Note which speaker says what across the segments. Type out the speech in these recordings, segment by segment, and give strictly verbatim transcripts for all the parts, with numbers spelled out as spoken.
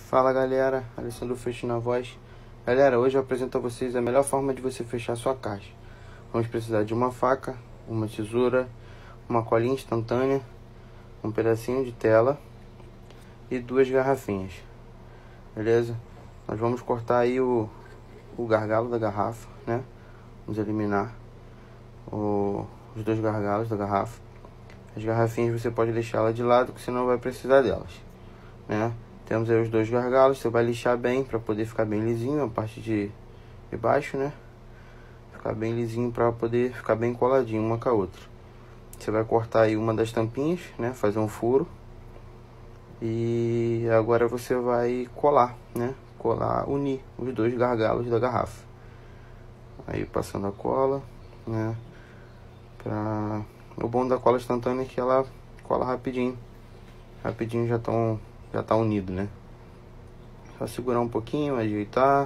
Speaker 1: Fala galera, Alessandro Fecho na voz. Galera, hoje eu apresento a vocês a melhor forma de você fechar sua caixa. Vamos precisar de uma faca, uma tesoura, uma colinha instantânea, um pedacinho de tela e duas garrafinhas. Beleza? Nós vamos cortar aí o, o gargalo da garrafa, né? Vamos eliminar o, os dois gargalos da garrafa. As garrafinhas você pode deixar ela de lado, que você não vai precisar delas, né? Temos aí os dois gargalos, você vai lixar bem para poder ficar bem lisinho a parte de, de baixo, né? Ficar bem lisinho para poder ficar bem coladinho uma com a outra. Você vai cortar aí uma das tampinhas, né? Fazer um furo. E agora você vai colar, né? Colar, unir os dois gargalos da garrafa. Aí passando a cola, né? Pra... O bom da cola instantânea é que ela cola rapidinho. Rapidinho já estão... já tá unido, né? Só segurar um pouquinho, ajeitar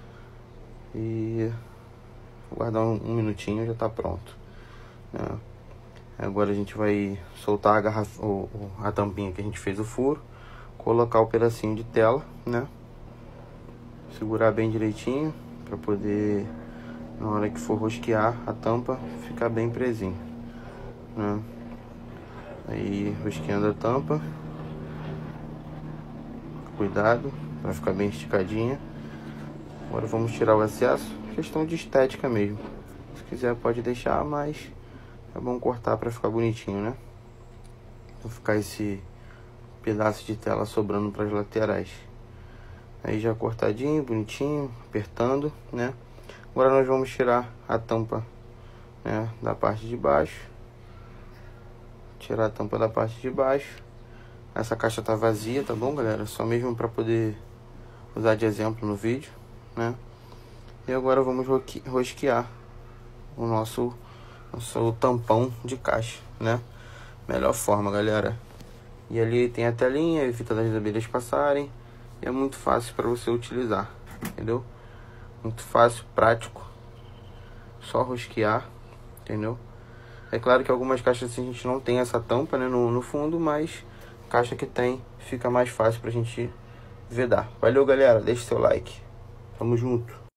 Speaker 1: e guardar um, um minutinho, já tá pronto, né? Agora a gente vai soltar a garrafa, ou, ou a tampinha que a gente fez o furo, colocar o pedacinho de tela, né? Segurar bem direitinho para poder, na hora que for rosquear a tampa, ficar bem presinho, né? Aí rosqueando a tampa, cuidado para ficar bem esticadinha. Agora vamos tirar o excesso, questão de estética mesmo. Se quiser pode deixar, mas é bom cortar para ficar bonitinho, né? Não ficar esse pedaço de tela sobrando para as laterais. Aí já cortadinho, bonitinho, apertando, né? Agora nós vamos tirar a tampa, né, da parte de baixo. Tirar a tampa da parte de baixo. Essa caixa tá vazia, tá bom, galera? Só mesmo para poder usar de exemplo no vídeo, né? E agora vamos rosquear o nosso, nosso tampão de caixa, né? Melhor forma, galera. E ali tem a telinha, evita das abelhas passarem. E é muito fácil para você utilizar, entendeu? Muito fácil, prático. Só rosquear, entendeu? É claro que algumas caixas assim, a gente não tem essa tampa, né, no, no fundo, mas caixa que tem, fica mais fácil pra gente vedar. Valeu, galera. Deixe seu like. Tamo junto.